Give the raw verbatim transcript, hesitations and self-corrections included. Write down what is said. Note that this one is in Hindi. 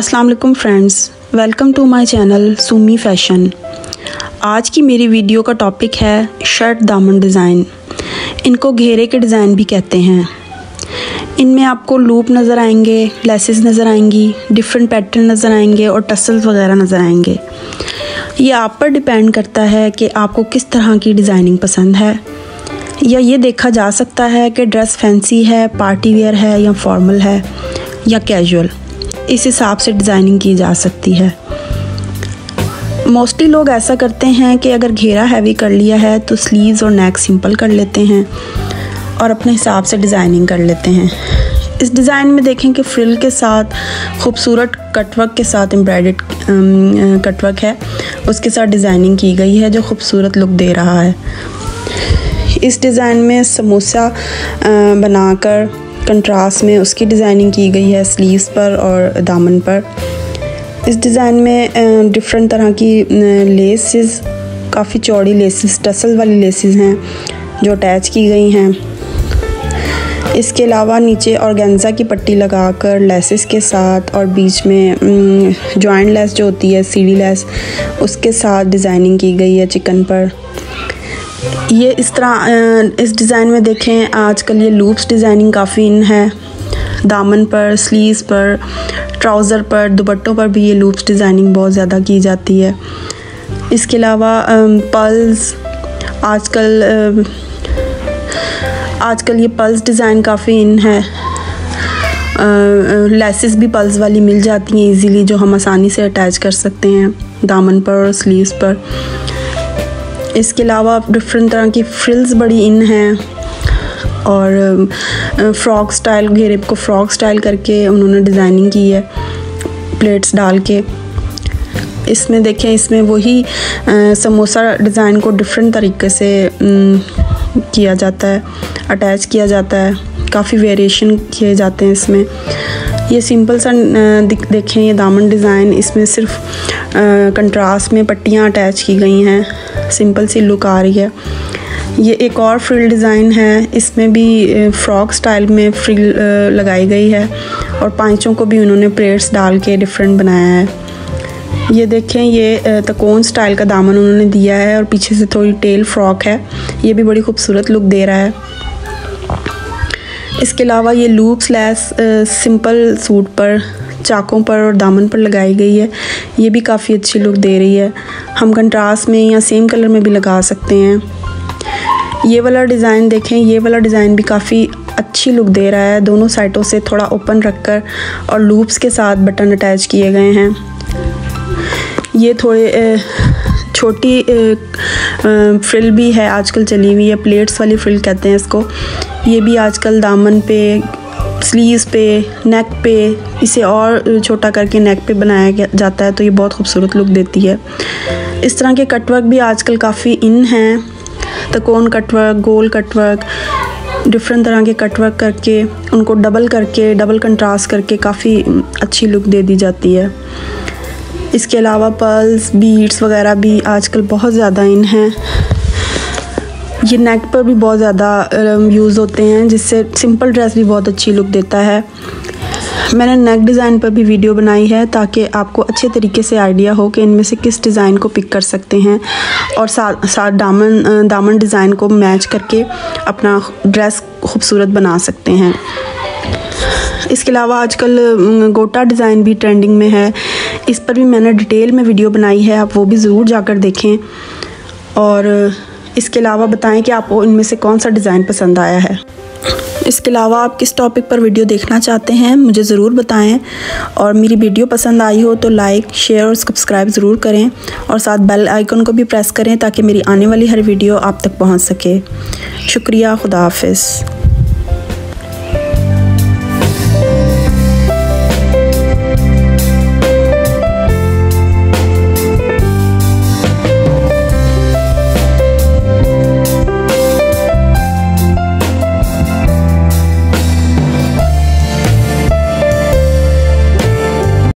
अस्सलाम वालेकुम friends, welcome to my channel Sumi Fashion. आज की मेरी वीडियो का टॉपिक है शर्ट दामन डिज़ाइन। इनको घेरे के डिज़ाइन भी कहते हैं। इनमें आपको लूप नज़र आएंगे, लेसेस नज़र आएंगी, डिफरेंट पैटर्न नज़र आएंगे और टसल्स वगैरह नज़र आएंगे। ये आप पर डिपेंड करता है कि आपको किस तरह की डिज़ाइनिंग पसंद है, या ये देखा जा सकता है कि ड्रेस फैंसी है, पार्टी वेयर है या फॉर्मल है या कैजुअल। इस हिसाब से डिज़ाइनिंग की जा सकती है। मोस्टली लोग ऐसा करते हैं कि अगर घेरा हैवी कर लिया है तो स्लीव्स और नेक सिंपल कर लेते हैं और अपने हिसाब से डिज़ाइनिंग कर लेते हैं। इस डिज़ाइन में देखें कि फ्रिल के साथ खूबसूरत कटवर्क के साथ एम्ब्रॉयडर्ड कटवर्क है, उसके साथ डिज़ाइनिंग की गई है जो खूबसूरत लुक दे रहा है। इस डिज़ाइन में समोसा बनाकर कंट्रास्ट में उसकी डिज़ाइनिंग की गई है स्लीव्स पर और दामन पर। इस डिज़ाइन में डिफरेंट तरह की लेसेस, काफ़ी चौड़ी लेसेस, टसल वाली लेसेस हैं जो अटैच की गई हैं। इसके अलावा नीचे ऑर्गेन्जा की पट्टी लगाकर लेसेस के साथ और बीच में जॉइंट लेस जो होती है, सीढ़ी लेस, उसके साथ डिज़ाइनिंग की गई है चिकन पर। ये इस तरह इस डिज़ाइन में देखें, आजकल ये लूप्स डिज़ाइनिंग काफ़ी इन है। दामन पर, स्लीव्स पर, ट्राउज़र पर, दुपट्टों पर भी ये लूप्स डिज़ाइनिंग बहुत ज़्यादा की जाती है। इसके अलावा पल्स, आजकल आजकल ये पल्स डिज़ाइन काफ़ी इन है। लेसेस भी पल्स वाली मिल जाती हैं इजीली, जो हम आसानी से अटैच कर सकते हैं दामन पर और स्लीव्स पर। इसके अलावा डिफरेंट तरह की फ्रिल्स बड़ी इन हैं और फ्रॉक स्टाइल, घेरे को फ्रॉक स्टाइल करके उन्होंने डिज़ाइनिंग की है प्लेट्स डाल के। इसमें देखें, इसमें वही समोसा डिज़ाइन को डिफरेंट तरीके से किया जाता है, अटैच किया जाता है, काफ़ी वेरिएशन किए जाते हैं इसमें। ये सिंपल सा देखें, ये दामन डिज़ाइन, इसमें सिर्फ कंट्रास्ट में पट्टियाँ अटैच की गई हैं, सिंपल सी लुक आ रही है। ये एक और फ्रिल डिज़ाइन है, इसमें भी फ्रॉक स्टाइल में फ्रिल लगाई गई है और पांचों को भी उन्होंने प्लेट्स डाल के डिफरेंट बनाया है। ये देखें, ये तकोन स्टाइल का दामन उन्होंने दिया है और पीछे से थोड़ी टेल फ्रॉक है। ये भी बड़ी खूबसूरत लुक दे रहा है। इसके अलावा ये लूप्स लेस सिंपल सूट पर, चाकों पर और दामन पर लगाई गई है। ये भी काफ़ी अच्छी लुक दे रही है। हम कंट्रास्ट में या सेम कलर में भी लगा सकते हैं। ये वाला डिज़ाइन देखें, ये वाला डिज़ाइन भी काफ़ी अच्छी लुक दे रहा है। दोनों साइडों से थोड़ा ओपन रखकर और लूप्स के साथ बटन अटैच किए गए हैं। ये थोड़े छोटी फ्रिल भी है, आजकल चली हुई है, प्लेट्स वाली फ्रिल कहते हैं इसको। ये भी आजकल दामन पे, स्लीव्स पे, नेक पे, इसे और छोटा करके नेक पे बनाया जाता है, तो ये बहुत खूबसूरत लुक देती है। इस तरह के कटवर्क भी आजकल काफ़ी इन हैं। तकोन कटवर्क, गोल कटवर्क, डिफरेंट तरह के कटवर्क करके उनको डबल करके, डबल कंट्रास्ट करके काफ़ी अच्छी लुक दे दी जाती है। इसके अलावा पर्ल्स, बीड्स वगैरह भी आजकल बहुत ज़्यादा इन हैं। ये नेक पर भी बहुत ज़्यादा यूज़ होते हैं, जिससे सिंपल ड्रेस भी बहुत अच्छी लुक देता है। मैंने नेक डिज़ाइन पर भी वीडियो बनाई है ताकि आपको अच्छे तरीके से आइडिया हो कि इनमें से किस डिज़ाइन को पिक कर सकते हैं और साथ साथ दामन दामन डिज़ाइन को मैच करके अपना ड्रेस खूबसूरत बना सकते हैं। इसके अलावा आजकल गोटा डिज़ाइन भी ट्रेंडिंग में है। इस पर भी मैंने डिटेल में वीडियो बनाई है, आप वो भी ज़रूर जाकर देखें। और इसके अलावा बताएं कि आपको इनमें से कौन सा डिज़ाइन पसंद आया है। इसके अलावा आप किस टॉपिक पर वीडियो देखना चाहते हैं मुझे ज़रूर बताएं। और मेरी वीडियो पसंद आई हो तो लाइक, शेयर और सब्सक्राइब ज़रूर करें और साथ बेल आइकन को भी प्रेस करें ताकि मेरी आने वाली हर वीडियो आप तक पहुंच सके। शुक्रिया, खुदा हाफिज़।